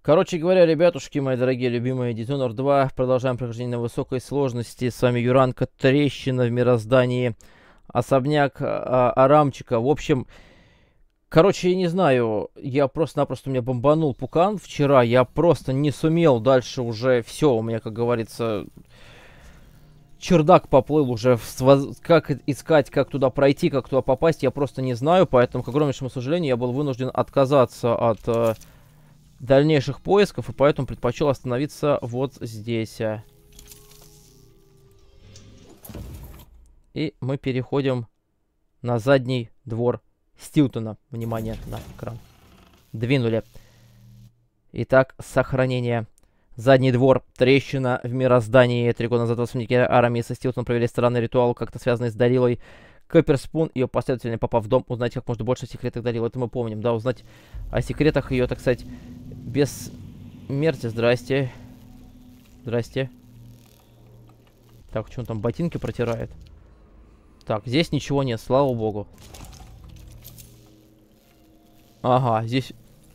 Короче говоря, ребятушки, мои дорогие, любимые, Dishonored 2. Продолжаем прохождение на высокой сложности. С вами Юранка, трещина в мироздании, особняк Арамчика. В общем, короче, я не знаю, я просто-напросто меня бомбанул пукан вчера. Я просто не сумел дальше уже все. У меня, как говорится, чердак поплыл уже. Как искать, как туда пройти, как туда попасть, я просто не знаю. Поэтому, к огромнейшему сожалению, я был вынужден отказаться от дальнейших поисков, и поэтому предпочел остановиться вот здесь. И мы переходим на задний двор Стилтона. Внимание на экран. Двинули. Итак, сохранение. Задний двор, трещина в мироздании. 3 года назад воспитанники Арамиса Стилтон провели странный ритуал, как-то связанный с Далилой Копперспун. Ее последовательно, попав в дом, узнать как можно больше о секретах Далилы. Это мы помним, да, узнать о секретах ее, так сказать, без смерти. Здрасте. Здрасте. Так, что он там ботинки протирает? Так, здесь ничего нет, слава богу. Ага, здесь...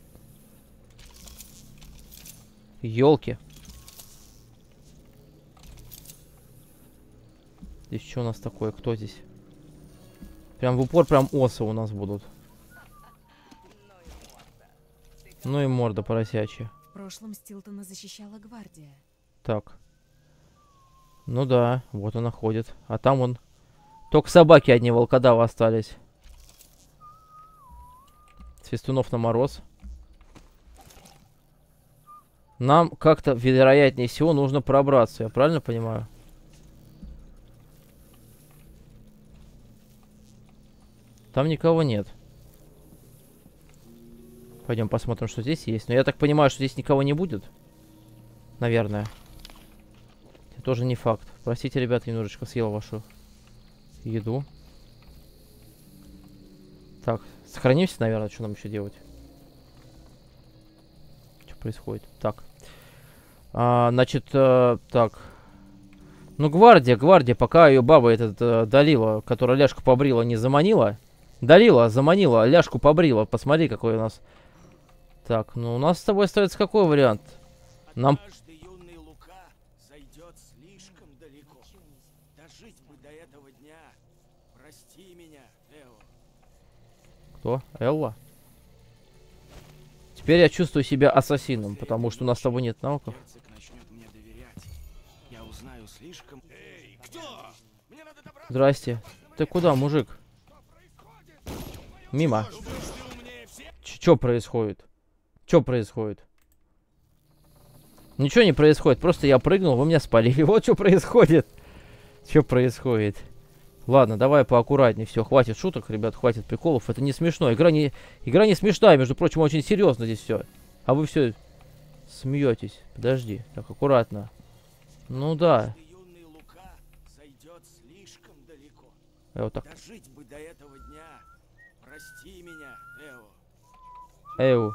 Ёлки. Здесь что у нас такое? Кто здесь? Прям в упор, прям осы у нас будут. Ну и морда поросячья. В прошлом Стилтона защищала гвардия. Так. Ну да, вот она ходит. А там он... Только собаки одни волкодавы остались. Свистунов на мороз. Нам как-то, вероятнее всего, нужно пробраться. Я правильно понимаю? Там никого нет. Пойдем посмотрим, что здесь есть. Но я так понимаю, что здесь никого не будет. Наверное. Это тоже не факт. Простите, ребята, немножечко съел вашу еду. Так, сохранимся, наверное. Что нам еще делать? Что происходит? Так. Значит, так. Ну, гвардия, пока ее баба этот Далила, которая ляжку побрила, не заманила. Далила заманила, ляжку побрила. Посмотри, какой у нас... Так, ну у нас с тобой остается какой вариант? Нам... Юный Лука зайдет слишком далеко. Дожить бы до этого дня. Прости меня, Эо. Кто? Элла? Теперь я чувствую себя ассасином, потому что у нас с тобой нет навыков. Герцог начнет мне доверять. Я узнаю слишком... Эй, кто? Мне надо добраться. Здрасте. Ты куда, мужик? Мимо. Чё происходит? Чё происходит? Ничего не происходит. Просто я прыгнул, вы меня спалили. Вот что происходит. Что происходит? Ладно, давай поаккуратнее. Все, хватит шуток, ребят, хватит приколов. Это не смешно. Игра не смешная, между прочим, очень серьезно здесь все. А вы все смеетесь. Подожди. Так, аккуратно. Ну да. Юный Лука зайдет слишком далеко. Я вот так. Дожить бы до этого дня. Прости меня, Эо. Эу.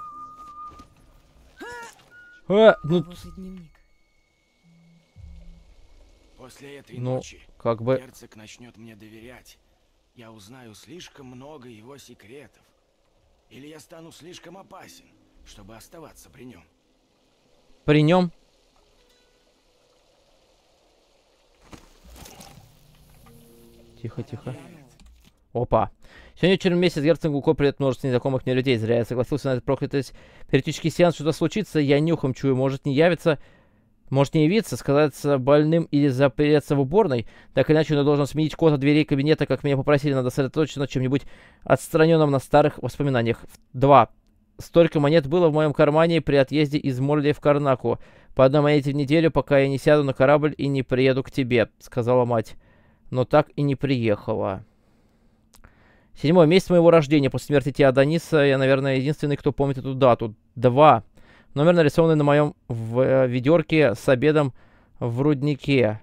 Ну... Вот и дневник. После этой Ну, ночи как бы... герцог начнет мне доверять. Я узнаю слишком много его секретов. Или я стану слишком опасен, чтобы оставаться при нем. При нем. Тихо, тихо. Опа. Сегодня вечером месяц герцог Луко придет множество незнакомых мне людей. Зря я согласился на этот проклятый периодический сеанс. Что-то случится, я нюхом чую. Может не явиться, может не явиться, сказаться больным или запереться в уборной. Так иначе он должен сменить код от дверей кабинета, как меня попросили. Надо сосредоточиться на чем-нибудь отстраненном на старых воспоминаниях. 2. Столько монет было в моем кармане при отъезде из Морли в Карнаку. По одной монете в неделю, пока я не сяду на корабль и не приеду к тебе, сказала мать. Но так и не приехала. 7 месяц моего рождения. После смерти Теодониса я, наверное, единственный, кто помнит эту дату. 2. Номер, нарисованный на моем ведерке с обедом в руднике.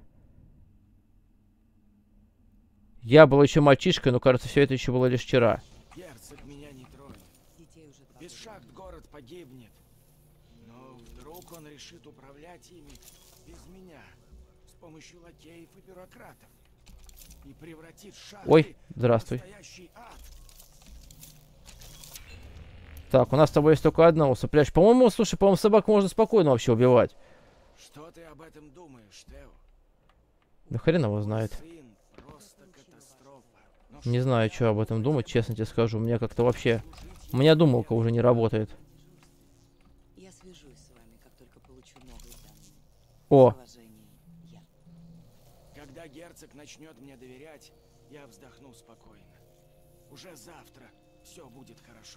Я был еще мальчишкой, но, кажется, все это еще было лишь вчера. Герцог меня не тронет. Без шахт город погибнет. Но вдруг он решит управлять ими без меня. С помощью лакеев и бюрократов. И превратит шахты Ой, здравствуй. в настоящий ад. Так, у нас с тобой есть только одна усыпляющая. По-моему, слушай, по-моему, собак можно спокойно вообще убивать. Что ты об этом думаешь, Тео? Да хрен его знает. Сын просто катастрофа. Но Не знаю, что об этом думать, честно тебе скажу. У меня как-то вообще... У меня думалка уже не работает. Я свяжусь с вами, как только получу новые данные. О, С уважением, я. когда герцог начнет мне доверять, я вздохну спокойно. Уже завтра все будет хорошо.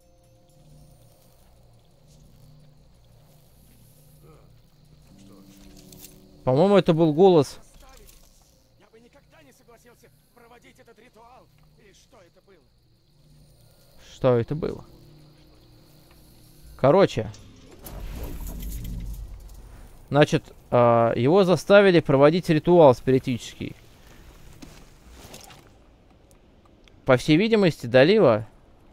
по-моему, это был голос. Оставить? Я бы никогда не согласился проводить этот ритуал. И что это было? Что это было? Короче. Значит, его заставили проводить ритуал спиритический. По всей видимости, Далила...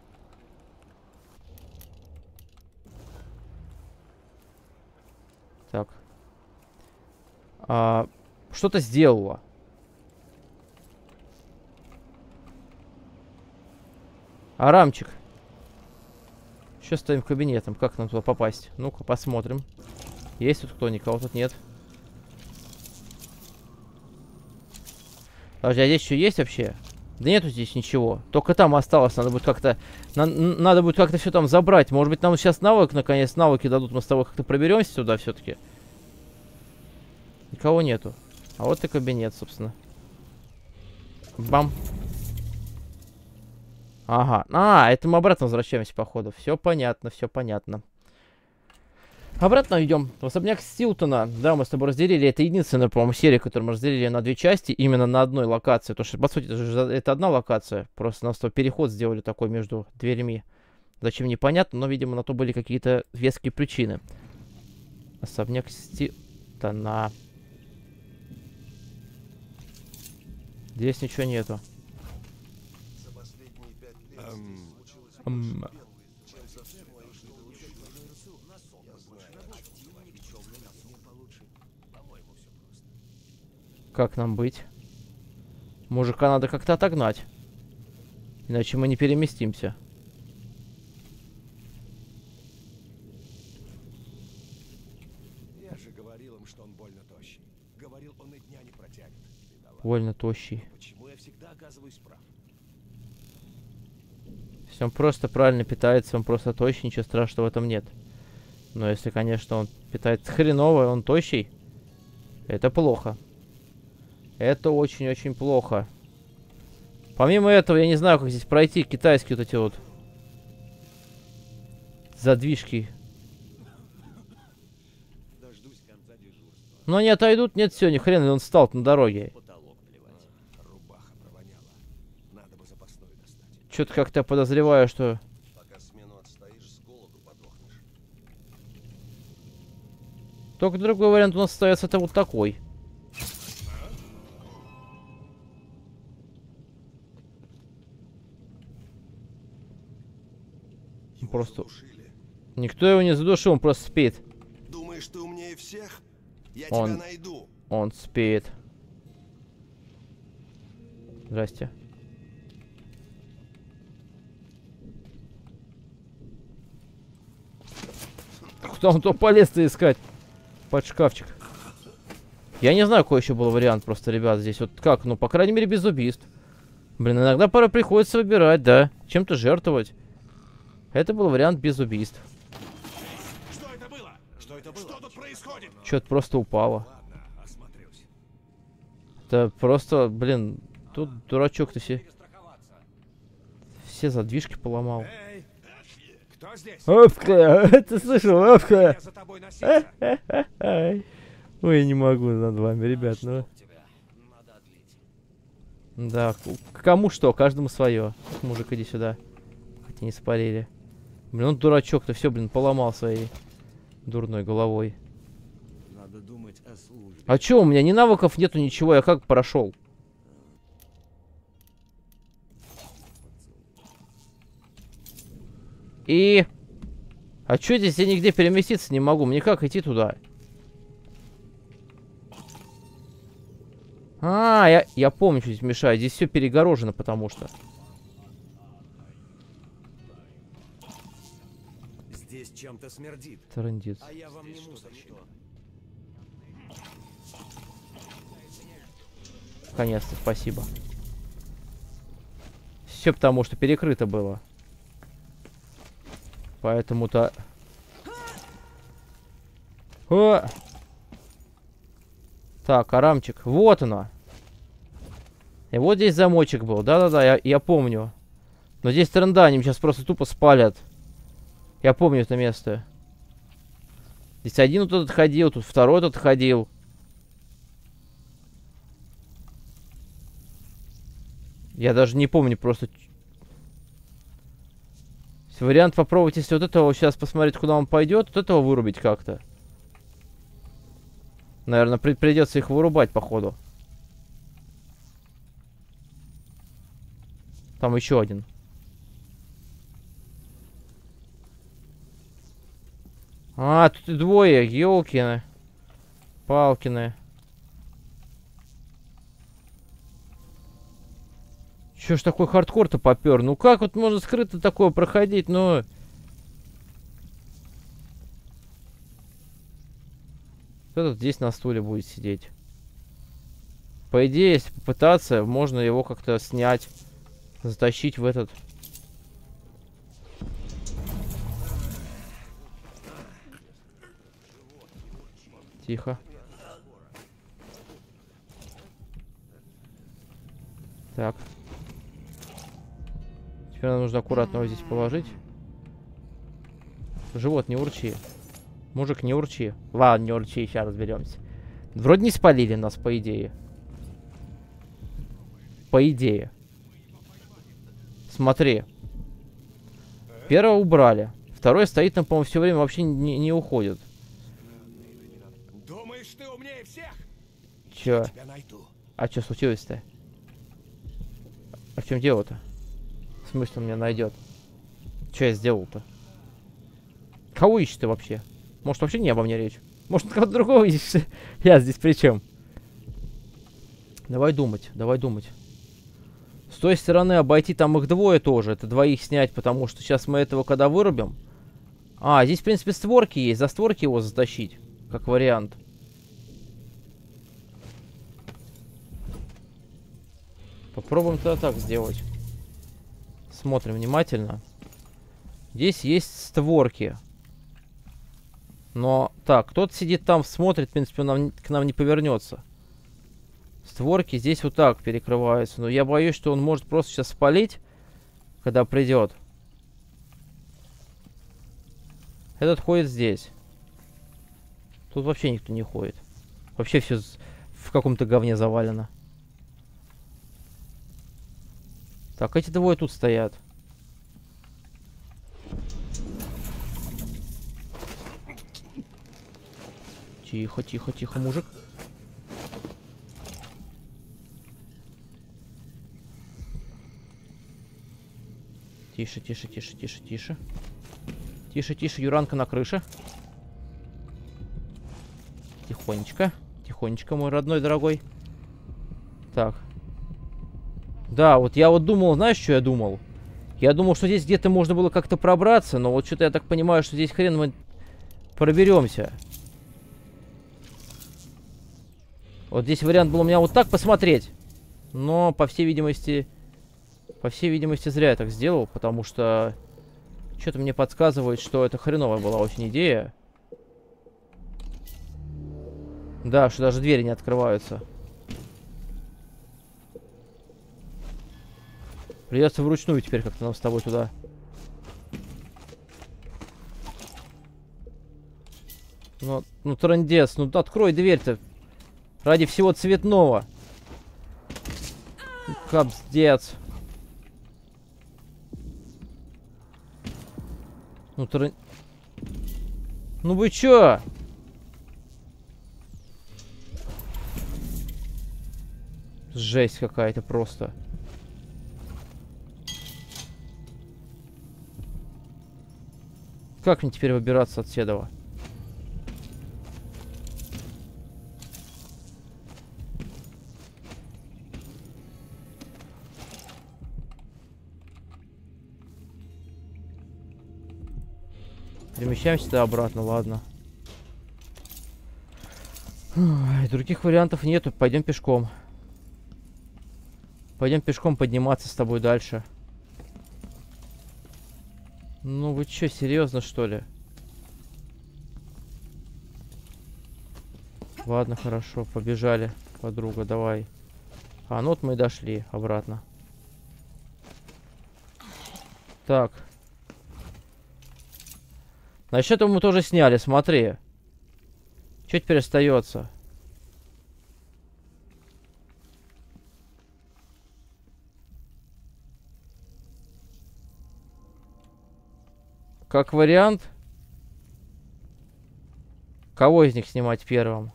Так. Что-то сделала. Арамчик. Сейчас стоим в кабинетом. Как нам туда попасть? Ну-ка, посмотрим. Есть тут кто? Никого тут нет. Подожди, а здесь что есть вообще? Да нету здесь ничего. Только там осталось. Надо будет как-то... Надо будет как-то все там забрать. Может быть, нам сейчас наконец, навыки дадут. Мы с тобой как-то проберемся туда все-таки. Никого нету. А вот и кабинет, собственно. Бам. Ага. Это мы обратно возвращаемся, походу. Все понятно, все понятно. Обратно идем в особняк Стилтона. Да, мы с тобой разделили. Это единственная, по-моему, серия, которую мы разделили на две части. Именно на одной локации. Потому что, по сути, это одна локация. Просто нас переход сделали такой между дверями. Зачем, непонятно. Но, видимо, на то были какие-то веские причины. Особняк Стилтона. Здесь ничего нету. Как нам быть? Мужика надо как-то отогнать. Иначе мы не переместимся. Я же говорил им, что он больно тощий. Говорил, он и дня не протянет. Бедолага. Больно тощий. Почему я всегда оказываюсь прав? Если он просто правильно питается, он просто тощий, ничего страшного в этом нет. Но если, конечно, он питается хреново, он тощий, это плохо. Это очень-очень плохо. Помимо этого, я не знаю, как здесь пройти китайские вот эти вот задвижки. Дождусь конца дежурства. Но они отойдут, нет, все, ни хрена, он встал на дороге. Потолок плевать. Рубаха провоняла. Надо бы запасную достать. Что-то как-то подозреваю, что... Пока смену отстоишь, с голоду подохнешь. Только другой вариант у нас остается, это вот такой. Просто... Никто его не задушил, он просто спит. Думаешь, ты умнее всех? Я Он- тебя найду. Он спит. Здрасте. Куда он то полез-то искать? Под шкафчик. Я не знаю, какой еще был вариант просто, ребят, здесь. Вот как? Ну, по крайней мере, без убийств. Блин, иногда пора приходится выбирать, да. Чем-то жертвовать. Это был вариант без убийств. Что это было? Что это было? Что тут происходит? Что-то просто упало. Ладно, осмотрюсь. Да просто, блин, тут дурачок-то все задвижки поломал. Эй! Кто здесь? Опка, ты слышал, опка? Я за тобой носился. Ой, я не могу над вами, ребят, ну. Надо отлить. Да, кому что, каждому свое. Мужик, иди сюда. Хотя не спалили. Блин, он дурачок-то все, блин, поломал своей дурной головой. Надо думать о службе. А чё, у меня ни навыков нету, ничего, я как прошел? И... А чё здесь я нигде переместиться не могу? Мне как идти туда? Я помню, что здесь мешает. Здесь все перегорожено, потому что... чем-то смердит. Трындец. А я вам не мусорщик. Наконец-то, спасибо. Все потому, что перекрыто было. Поэтому-то... О! Так, арамчик. Вот оно. И вот здесь замочек был. Да-да-да, я помню. Но здесь тренда, они сейчас просто тупо спалят. Я помню это место. Здесь один тут ходил, тут второй тут ходил. Я даже не помню просто. Вариант попробовать, если вот этого сейчас посмотреть, куда он пойдет, вот этого вырубить как-то. Наверное, придется их вырубать, походу. Там еще один. А, тут и двое, елкины. Палкины. Чё ж такой хардкор-то попёр? Ну как вот можно скрыто такое проходить, ну... Кто-то здесь на стуле будет сидеть. По идее, если попытаться, можно его как-то снять. Затащить в этот... Тихо. Так. Теперь нам нужно аккуратно его здесь положить. Живот, не урчи. Мужик, не урчи. Ладно, не урчи, сейчас разберемся. Вроде не спалили нас, по идее. По идее. Смотри. Первого убрали. Второй стоит там, по-моему, все время вообще не уходит. Думаешь, ты умнее всех? Чё? Тебя найду. А что случилось-то? А в чем дело-то? В смысле он меня найдет? Что я сделал-то? Кого ищешь ты вообще? Может, вообще не обо мне речь? Может, кого-то другого ищешь? Я здесь при чем? Давай думать, давай думать. С той стороны обойти там их двое тоже. Это двоих снять, потому что сейчас мы этого когда вырубим. А, здесь, в принципе, створки есть. За створки его затащить. Как вариант. Попробуем тогда так сделать. Смотрим внимательно. Здесь есть створки. Но, так, кто-то сидит там, смотрит, в принципе, он к нам не повернется. Створки здесь вот так перекрываются. Но я боюсь, что он может просто сейчас спалить, когда придет. Этот ходит здесь. Тут вообще никто не ходит. Вообще все в каком-то говне завалено. Так, эти двое тут стоят. Тихо, тихо, тихо, мужик. Тише, тише, тише, тише, тише. Тише, тише, Юранка на крыше. Тихонечко. Тихонечко, мой родной дорогой. Так. Да, вот я вот думал, знаешь, что я думал? Я думал, что здесь где-то можно было как-то пробраться, но вот что-то я так понимаю, что здесь хрен мы проберемся. Вот здесь вариант был у меня вот так посмотреть. Но, по всей видимости, зря я так сделал, потому что что-то мне подсказывает, что это хреновая была очень идея. Да, что даже двери не открываются. Придется вручную теперь как-то нам с тобой туда. Ну, трындец, ну открой дверь-то. Ради всего цветного. Капздец. Ну вы чё? Жесть какая-то просто. Как мне теперь выбираться от Седова? Перемещаемся обратно, ладно. Ой, других вариантов нету. Пойдем пешком. Пойдем пешком подниматься с тобой дальше. Ну вы чё, серьезно что ли? Ладно, хорошо, побежали, подруга, давай. А, ну вот мы и дошли обратно. Так. Значит, это мы тоже сняли, смотри. Что теперь остается? Как вариант, кого из них снимать первым?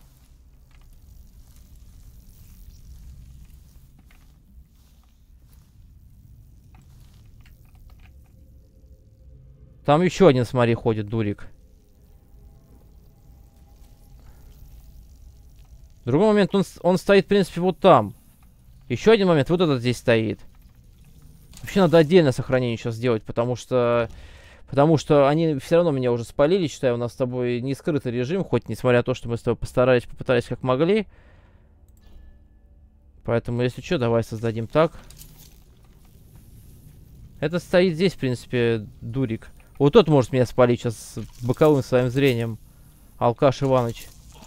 Там еще один, смотри, ходит, дурик. Другой момент, он стоит, в принципе, вот там. Еще один момент, вот этот здесь стоит. Вообще надо отдельно сохранение сейчас сделать, потому что они все равно меня уже спалили, считаю, у нас с тобой не скрытый режим, хоть несмотря на то, что мы с тобой попытались как могли. Поэтому, если что, давай создадим так. Это стоит здесь, в принципе, дурик. Вот тот может меня спалить сейчас с боковым своим зрением. Алкаш Иваныч.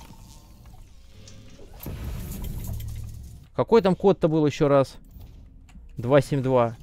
Какой там код-то был еще раз? 272.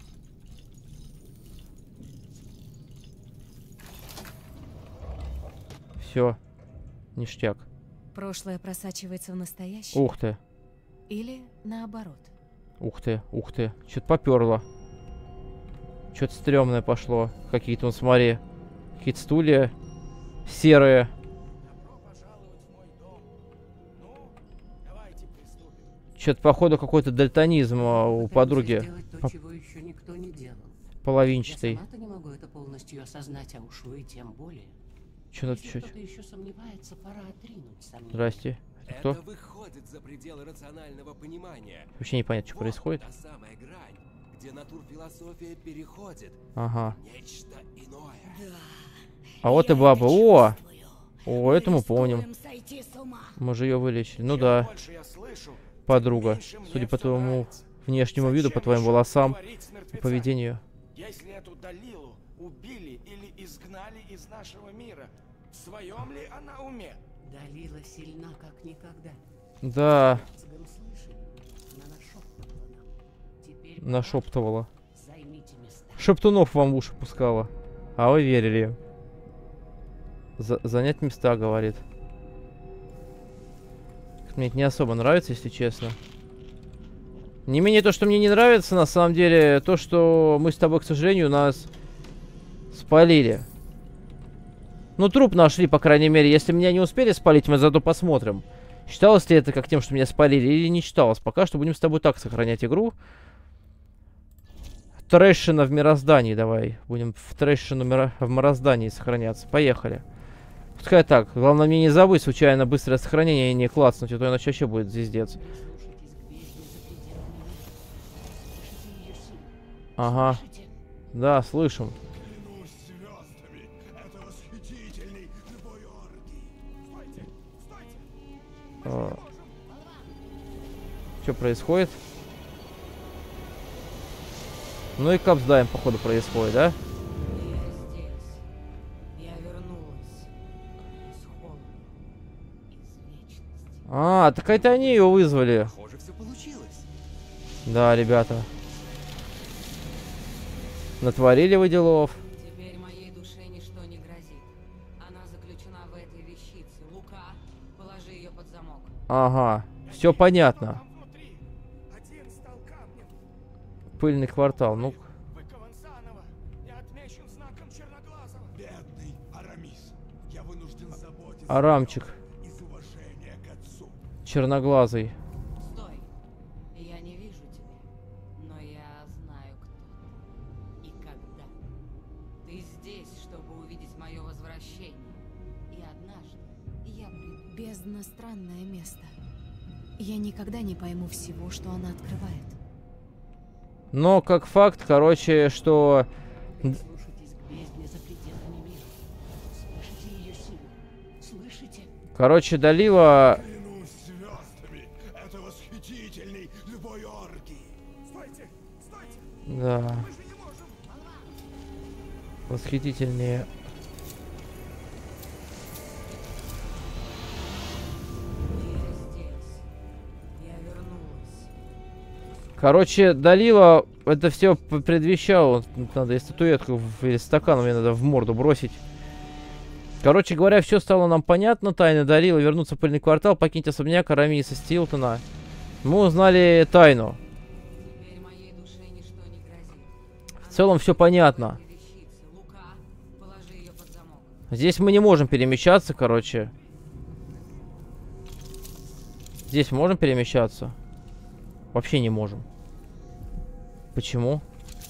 Все. Ништяк. Прошлое просачивается в настоящее. Ух ты. Или наоборот. Ух ты, ух ты. Что-то поперло. Что-то стрёмное пошло. Какие-то, он, смотри. Какие-то стулья серые. Добро пожаловать в мой дом. Ну, давайте приступим. Что-то, походу, какой-то дальтонизм у Пытаемся подруги. сделать то, чего еще никто не делал. Половинчатый. Я сама-то не могу это полностью осознать, а уж вы тем более. Что тут Если чуть? кто-то еще сомневается, пора отринуть сомнения. Здрасте. Это кто? Это выходит за пределы рационального понимания. Вообще непонятно, что Вот происходит. та самая грань, где натурфилософия переходит Ага. в нечто иное. А вот и баба. О! О, это мы помним. Мы же ее вылечили. Ну Чем да, больше я слышу, подруга. меньше мне Судя по всё твоему нравится. внешнему виду, по Зачем твоим еще волосам говорить с и мертвецами? поведению. Если эту Далилу убили или изгнали из нашего мира, в своем ли она уме? Далила сильна, как никогда. Да, Цыган слышали? Она нашептывала нам. Теперь нашептывала. займите места. Шептунов вам в уши пускала. А вы верили. Занять места, говорит. Мне это не особо нравится, если честно. Не менее то, что мне не нравится, на самом деле, то, что мы с тобой, к сожалению, нас спалили. Ну, труп нашли, по крайней мере. Если меня не успели спалить, мы зато посмотрим. Считалось ли это как тем, что меня спалили, или не считалось. Пока что будем с тобой так сохранять игру. Трэшина в мироздании давай. Будем в трэшину в мироздании сохраняться. Поехали. Пускай так. Главное мне не забыть случайно быстрое сохранение и не клацнуть, а то иначе вообще будет звездец. Ага. Да, слышим. Клянусь звездами, это восхитительный живой оргий. Стойте, стойте. Что происходит? Ну и капсдаем, походу, происходит, да? Я здесь. Я вернулась. Из холода. Из вечности. А, так это они ее вызвали. Похоже, все получилось. Да, ребята. Натворили вы делов. Теперь моей душе ничто не грозит. Она заключена в этой вещице. Лука, положи ее под замок. Ага, все понятно. Там внутри. Один стал камнем, Пыльный квартал, ну... выкован заново и отмечен знаком черноглазого. Бедный Арамис. Я вынужден заботиться Арамчик. о нем из уважения к отцу. Черноглазый. Стой. Я не вижу тебя. Но я знаю, кто ты. И когда. Ты здесь, чтобы увидеть мое возвращение. И однажды я приду. Бездна — странное место. Я никогда не пойму всего, что она открывает. Но, как факт, короче, что... Слушайтесь к бездне за пределами мира. Слышите? Разрешите? Короче, Далила... Клянусь звездами, это восхитительный любой оргии. Стойте, стойте, Да. мы же не можем. Восхитительнее. Я здесь. Я вернулась. Короче, Далила это все предвещало. Надо и статуэтку или стакан мне надо в морду бросить. Короче говоря, все стало нам понятно. Тайна Далила вернуться в пыльный квартал, покинуть особняк Арамиса Стилтона. Мы узнали тайну. Теперь моей душе ничто не грозит. В целом все понятно. Вещица. Лука, положи ее под замок. Здесь мы не можем перемещаться, короче. Здесь можем перемещаться? Вообще не можем. Почему?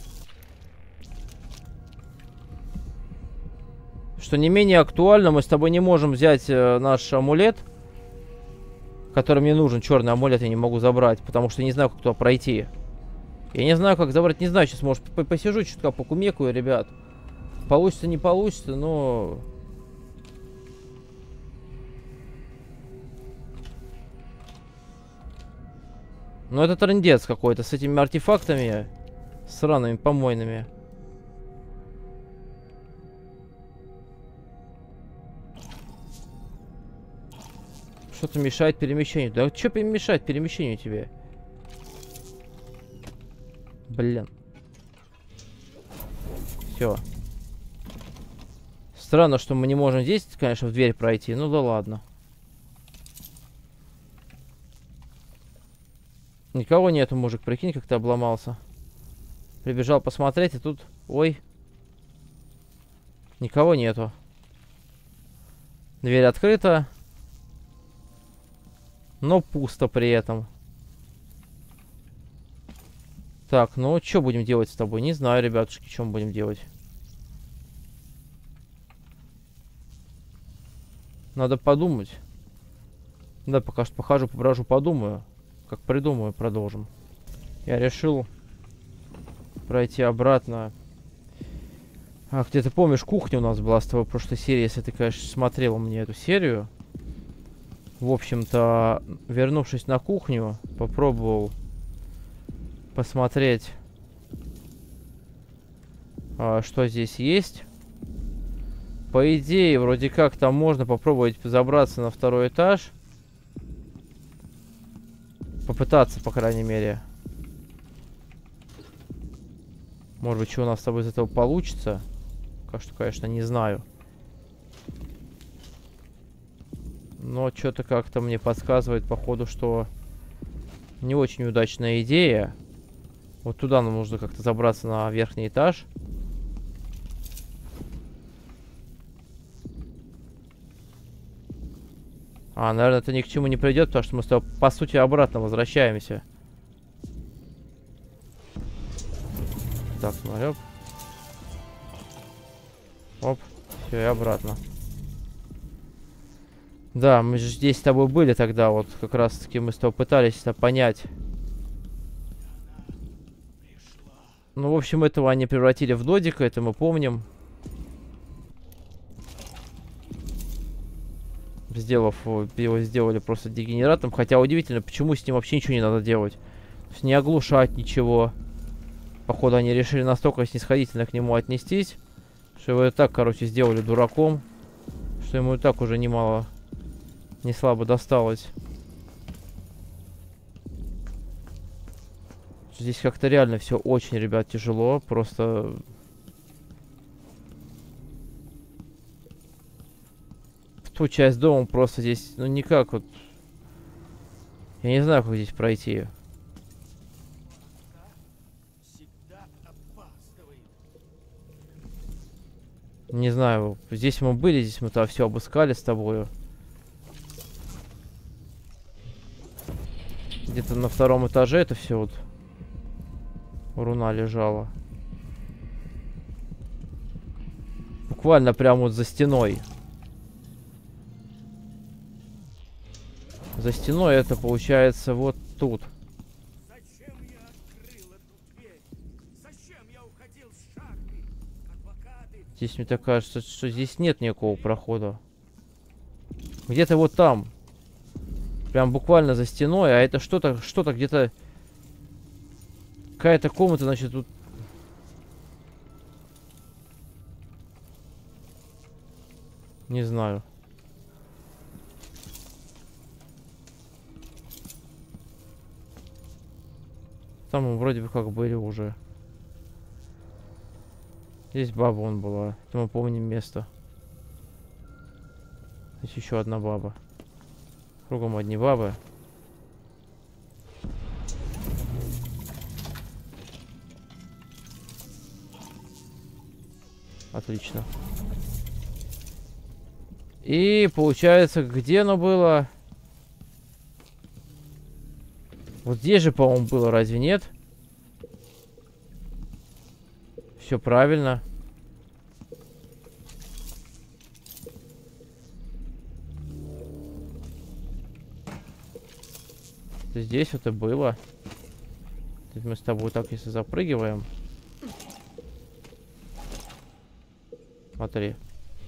Что не менее актуально, мы с тобой не можем взять наш амулет, который мне нужен. Черный амулет я не могу забрать, потому что не знаю, как туда пройти. Я не знаю, как забрать. Не знаю, сейчас, может, посижу чутка, покумекаю, ребят. Получится, не получится, но... Ну, это трындец какой-то с этими артефактами сраными, помойными. Что-то мешает перемещению. Да что мешает перемещению тебе? Блин. Все. Странно, что мы не можем здесь, конечно, в дверь пройти. Ну да ладно. Никого нету, мужик, прикинь, как ты обломался. Прибежал посмотреть, и тут... Ой. Никого нету. Дверь открыта. Но пусто при этом. Так, ну что будем делать с тобой? Не знаю, ребятушки, что мы будем делать. Надо подумать. Да, пока что похожу, поброжу, подумаю. Как придумаю, продолжим. Я решил пройти обратно. Ах, где ты помнишь, кухня у нас была с тобой в прошлой серии, если ты, конечно, смотрела мне эту серию. В общем-то, вернувшись на кухню, попробовал посмотреть, что здесь есть. По идее, вроде как там можно попробовать забраться на второй этаж. Попытаться, по крайней мере. Может быть, что у нас с тобой из этого получится. Пока что, конечно, не знаю. Но что-то как-то мне подсказывает, походу, что не очень удачная идея. Вот туда нам нужно как-то забраться на верхний этаж. Наверное, это ни к чему не придет, потому что мы с тобой, по сути, обратно возвращаемся. Так, смотрю. Оп, все, и обратно. Да, мы же здесь с тобой были тогда, вот как раз-таки мы с тобой пытались это понять. Ну, в общем, этого они превратили в додика, это мы помним. Его сделали просто дегенератом. Хотя удивительно, почему с ним вообще ничего не надо делать. То есть не оглушать ничего. Походу, они решили настолько снисходительно к нему отнестись, что его и так, короче, сделали дураком. Что ему и так уже немало, не слабо досталось. Здесь как-то реально все очень, ребят, тяжело. Просто... Ту часть дома просто здесь, ну никак вот. Я не знаю, как здесь пройти. Не знаю, здесь мы были, здесь мы-то все обыскали с тобою. Где-то на втором этаже это все вот руна лежала. Буквально прямо вот за стеной. За стеной это получается вот тут. Зачем я открыл эту дверь? Зачем я уходил с шахты? Адвокаты... Здесь мне так кажется, что здесь нет никакого прохода. Где-то вот там. Прям буквально за стеной. А это что-то где-то... Какая-то комната, значит, тут... Не знаю. Там мы вроде бы как были уже. Здесь баба вон была. Это мы помним место. Здесь еще одна баба. Кругом одни бабы. Отлично. И получается, где оно было? Вот здесь же, по-моему, было, разве нет? Все правильно. Здесь вот и было. Тут мы с тобой так, если запрыгиваем. Смотри.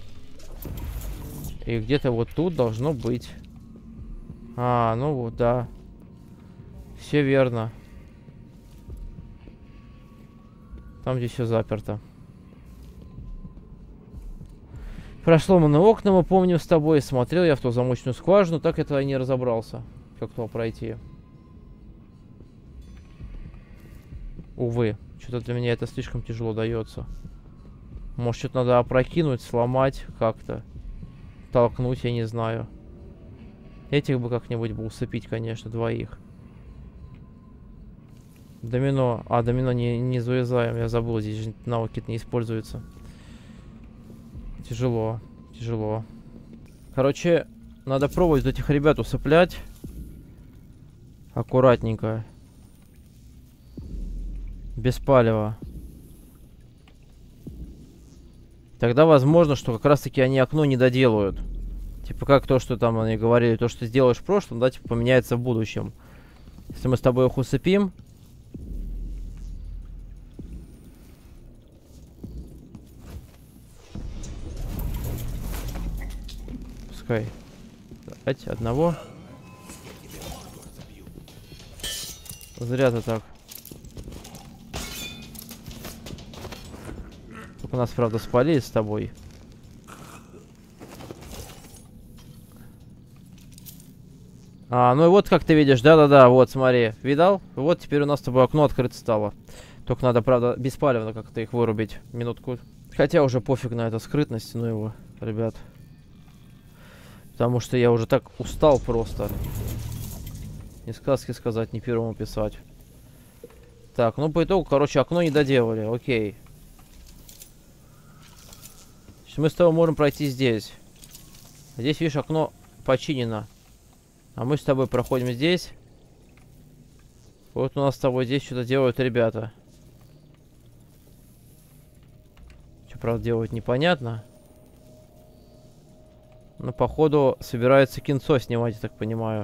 И где-то вот тут должно быть. А, ну вот, да. Все верно. Там, где все заперто. Прошло мы на окна, мы помним с тобой. Смотрел я в ту замочную скважину. Так это и не разобрался. Как туда пройти. Увы. Что-то для меня это слишком тяжело дается. Может, что-то надо опрокинуть, сломать как-то. Толкнуть, я не знаю. Этих бы как-нибудь бы усыпить, конечно, двоих. Домино. А, домино не завязаем. Я забыл, здесь же навыки не используются. Тяжело. Тяжело. Короче, надо пробовать этих ребят усыплять. Аккуратненько. Без палева. Тогда возможно, что как раз-таки они окно не доделают. Типа как то, что там они говорили, то, что ты сделаешь в прошлом, да, типа поменяется в будущем. Если мы с тобой их усыпим. Пускай. Давайте одного. Зря ты так. Только нас, правда, спалили с тобой. А, ну и вот как ты видишь, да-да-да, вот, смотри. Видал? Вот теперь у нас с тобой окно открыто стало. Только надо, правда, беспалевно как-то их вырубить. Минутку. Хотя уже пофиг на эту скрытность, ну его, ребят. Потому что я уже так устал просто. Ни сказки сказать, ни первому писать. Так, ну по итогу, короче, окно не доделали, окей. Значит, мы с тобой можем пройти здесь. Здесь, видишь, окно починено. А мы с тобой проходим здесь. Вот у нас с тобой здесь что-то делают ребята. Что, правда, делают, непонятно. Но, походу, собираются кинцо снимать, я так понимаю.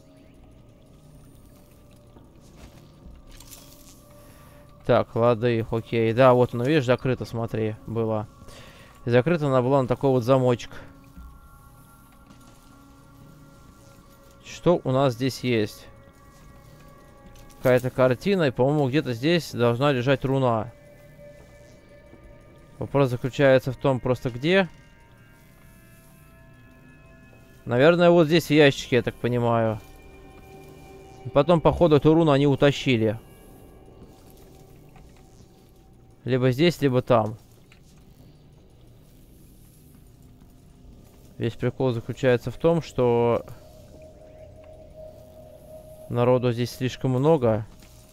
Так, лады, окей. Да, вот оно, видишь, закрыто, смотри, было. И закрыта она была на такой вот замочек. Что у нас здесь есть? Какая-то картина, и, по-моему, где-то здесь должна лежать руна. Вопрос заключается в том, просто где. Наверное, вот здесь ящики, я так понимаю. И потом, походу, эту руну они утащили. Либо здесь, либо там. Весь прикол заключается в том, что народу здесь слишком много.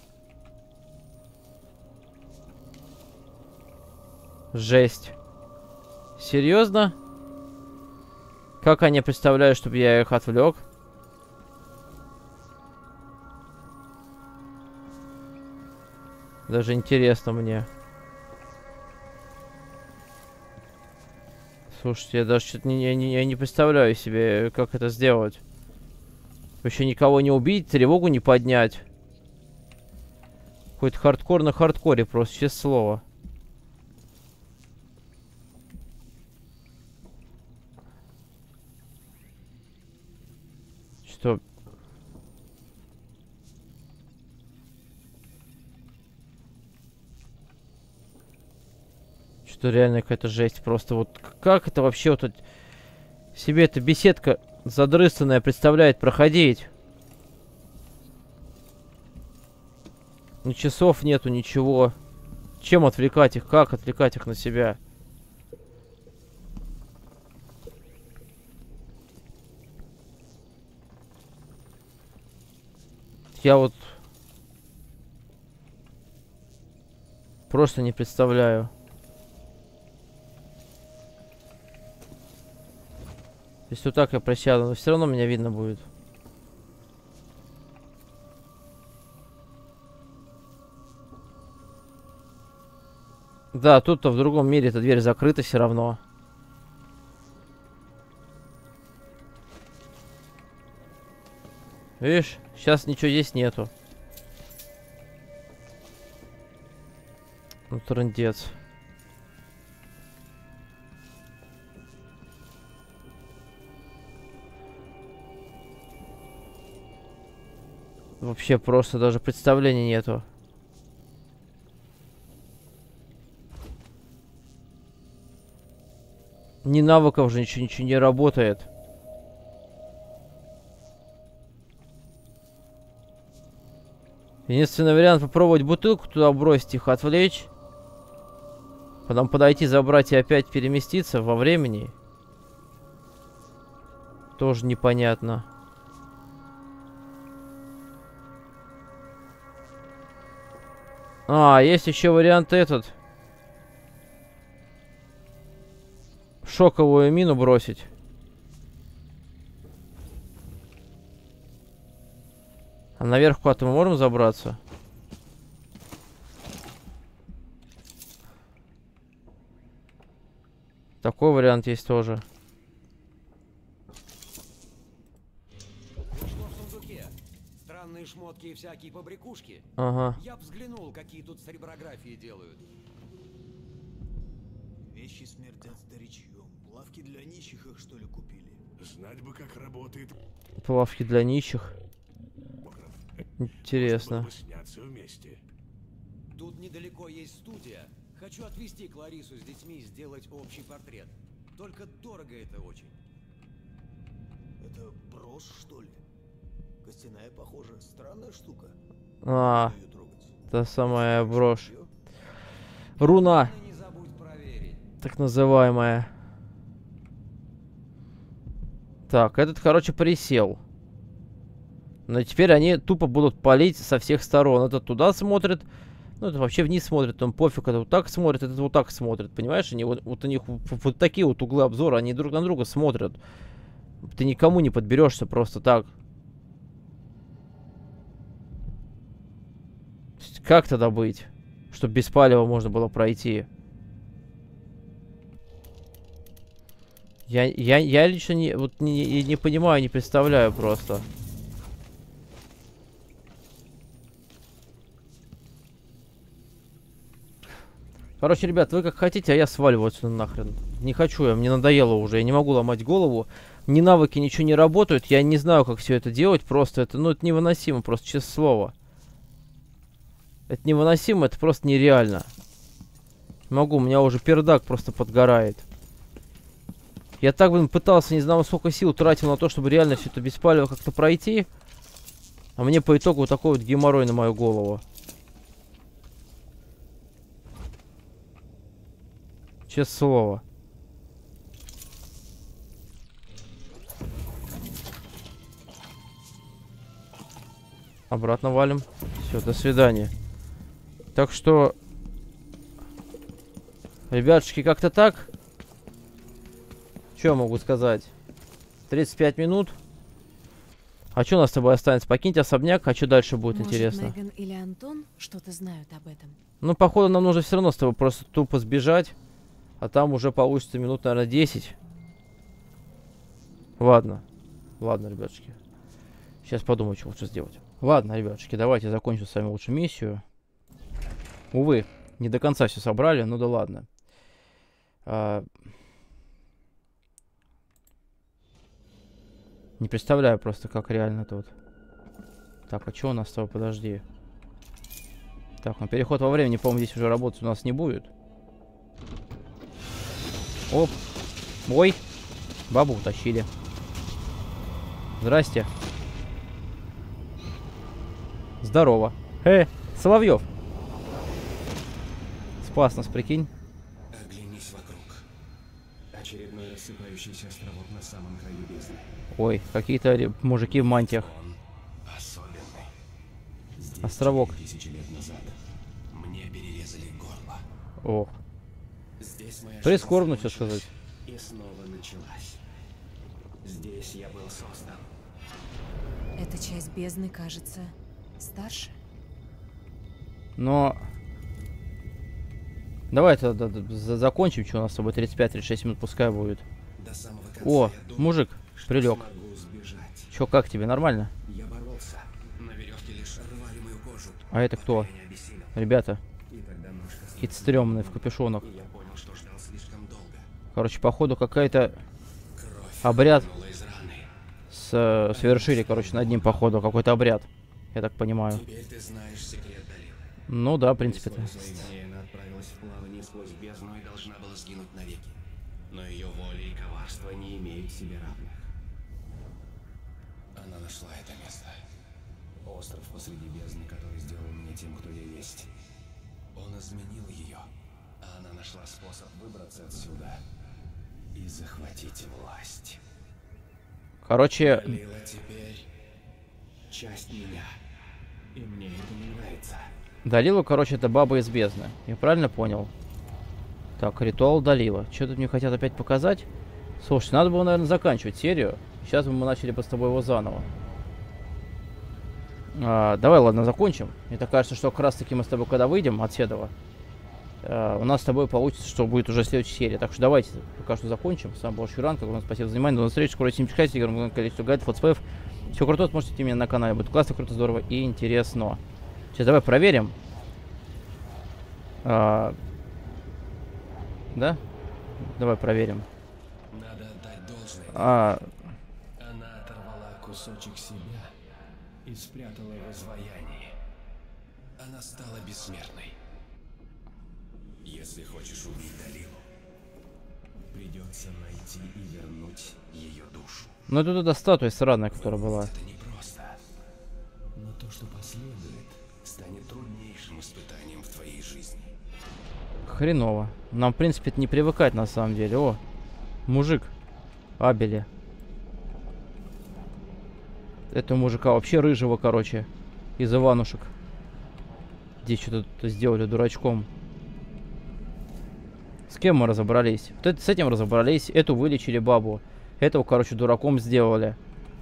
Жесть. Серьезно? Как они представляют, чтобы я их отвлек? Даже интересно мне. Слушайте, я даже что-то не представляю себе, как это сделать. Вообще никого не убить, тревогу не поднять. Какой-то хардкор на хардкоре просто, честное слово. Что? Что реально какая-то жесть. Просто вот как это вообще вот себе эта беседка задрыстанная представляет проходить? Ни часов нету, ничего. Чем отвлекать их? Как отвлекать их на себя? Я вот просто не представляю. Если вот так я просяду, но все равно меня видно будет. Да, тут-то в другом мире эта дверь закрыта все равно. Видишь, сейчас ничего здесь нету. Ну, трындец. Вообще просто даже представления нету. Ни навыков же ничего не работает. Единственный вариант попробовать бутылку туда бросить, их отвлечь. Потом подойти, забрать и опять переместиться во времени. Тоже непонятно. А, есть еще вариант этот. Шоковую мину бросить. А наверх куда-то мы можем забраться? Такой вариант есть тоже. Пришло в сундуке. Странные шмотки и всякие побрякушки. Ага. Я б взглянул, какие тут серебрографии делают. Вещи смердят старичьем. Лавки для нищих их, что ли, купили? Знать бы, как работает. Плавки для нищих. Интересно. Сняться вместе. Тут недалеко есть студия. Хочу отвезти Кларису с детьми и сделать общий портрет. Только дорого это очень. Это брошь, что ли? Костяная, похоже, странная штука. А, Её трогать. та самая брошь. Руна, Не забудь проверить. так называемая. Так, этот, короче, присел. Но теперь они тупо будут палить со всех сторон. Этот туда смотрит. Ну, это вообще вниз смотрит. Он пофиг, это вот так смотрит, этот вот так смотрит. Понимаешь? Они вот у них вот такие вот углы обзора. Они друг на друга смотрят. Ты никому не подберешься просто так. Как тогда быть? Чтобы без палева можно было пройти. Я лично не понимаю, не представляю просто. Короче, ребят, вы как хотите, а я сваливаю отсюда нахрен. Не хочу я, мне надоело уже, я не могу ломать голову. Ни навыки, ничего не работают, я не знаю, как все это делать, просто это, ну, это невыносимо, просто, честное слово. Это невыносимо, это просто нереально. Не могу, у меня уже пердак просто подгорает. Я так, блин, пытался, не знаю, сколько сил тратил на то, чтобы реально все это беспалево как-то пройти. А мне по итогу вот такой вот геморрой на мою голову. Честное слово. Обратно валим. Все, до свидания. Так что, ребятушки, как-то так. Что могу сказать? 35 минут. А что у нас с тобой останется? Покиньте особняк, а что дальше будет, Может, интересно? Меган или Антон что-то знают об этом? Ну, походу, нам нужно все равно с тобой просто тупо сбежать. А там уже получится минут, наверное, 10. Ладно. Ладно, ребятушки. Сейчас подумаю, что лучше сделать. Ладно, ребятушки, давайте закончим с вами лучше миссию. Увы, не до конца все собрали, ну да ладно. Не представляю просто, как реально тут. Так, а что у нас с тобой? Подожди. Так, ну переход во времени, по-моему, здесь уже работать у нас не будет. Оп. Ой. Бабу утащили. Здрасте. Здорово. Соловьев. Спас нас, прикинь. Оглянись вокруг. Очередной рассыпающийся островок на самом краю бездны. Ой, какие-то мужики в мантиях. Он особенный. Здесь Островок. 4000 лет назад мне перерезали горло. Ох. Здесь моя Прискорбно, жизнь что сказать. и снова началась. Здесь я был создан. Эта часть бездны кажется старше. Но... Давай тогда закончим, что у нас с тобой 35-36 минут, пускай будет. До самого конца О, я думал, мужик, что прилег. смогу сбежать. Чё, как тебе, нормально? Я боролся, но веревки лишь рвали мою кожу. А это кто? пока я не обессилел. Ребята, И тогда ножка какие-то стрёмные в капюшонах. И я понял, что ждал слишком долго. Короче, походу какая-то Кровь обряд хлынула из раны. совершили, короче, над ним, походу, какой-то обряд. Я так понимаю. Теперь ты знаешь секрет Далилы. Ну да, в принципе. Своей идеей она отправилась в плавание сквозь бездну и должна была сгинуть навеки. Но ее воля и коварство не имеют себе равных. Она нашла это место. Остров посреди бездны, который сделал меня тем, кто я есть. Он изменил ее, а она нашла способ выбраться отсюда и захватить власть. Короче, Далила теперь часть меня. И мне это не нравится. Далила, короче, это баба из бездны. Я правильно понял? Так, ритуал Далила. Что тут мне хотят опять показать? Слушай, надо было, наверное, заканчивать серию. Сейчас бы мы начали бы с тобой его заново. Давай, ладно, закончим. Мне так кажется, что как раз таки мы с тобой, когда выйдем от Седова, у нас с тобой получится, что будет уже следующая серия. Так что давайте пока что закончим. С вами был Шуран. Спасибо за внимание. До новых встреч. Скоро 7 чекайте. Огромное количество гайдов, фотоспэев. Все круто, сможете меня на канале. Будет классно, круто, здорово и интересно. Сейчас давай проверим. Да? Давай проверим. Надо отдать должное. Она оторвала кусочек себя и спрятала в изваянии. Она стала бессмертной. Если хочешь убить Далилу, придется найти и вернуть ее душу. Ну это туда статуя странная, которая была. Это непросто. Но то, что последует, станет труднейшим испытанием в твоей жизни. Хреново. Нам, в принципе, это не привыкать на самом деле. О, мужик. Абели. Этого мужика вообще рыжего, короче. Из Иванушек. Здесь что-то сделали дурачком. С кем мы разобрались? Вот это, с этим разобрались. Эту вылечили бабу. Этого, короче, дураком сделали.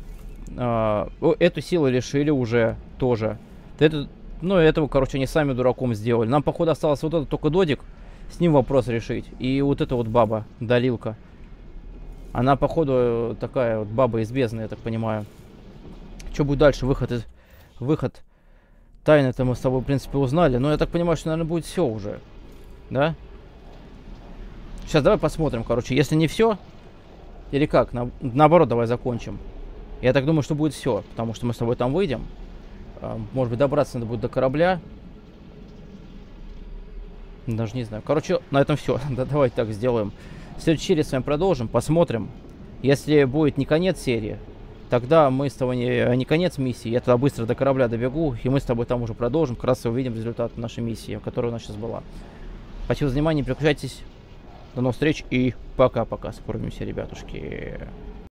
Эту силу лишили уже тоже. Ну, этого, короче, они сами дураком сделали. Нам, походу, осталось вот этот только Додик. С ним вопрос решить. И вот эта вот баба, Далилка. Она, походу, такая вот баба из бездны, я так понимаю. Что будет дальше? Выход. Тайны-то мы с тобой, в принципе, узнали. Но я так понимаю, что, наверное, будет все уже. Да? Сейчас давай посмотрим, короче. Если не все, или как? Наоборот, давай закончим. Я так думаю, что будет все. Потому что мы с тобой там выйдем. Может быть, добраться надо будет до корабля. Даже не знаю. Короче, на этом все. Да, давайте так сделаем. В следующей серии с вами продолжим. Посмотрим. Если будет не конец серии, тогда мы с тобой не конец миссии. Я тогда быстро до корабля добегу. И мы с тобой там уже продолжим. Как раз и увидим результат нашей миссии, которая у нас сейчас была. Спасибо за внимание. Не переключайтесь. До новых встреч. И пока-пока. Скоро увидимся, ребятушки.